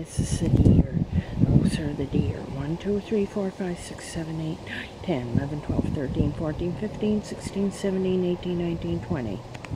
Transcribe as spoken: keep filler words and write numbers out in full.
Is this the deer? Those are the deer. one, two, three, four, five, six, seven, eight, nine, ten, eleven, twelve, thirteen, fourteen, fifteen, sixteen, seventeen, eighteen, nineteen, twenty.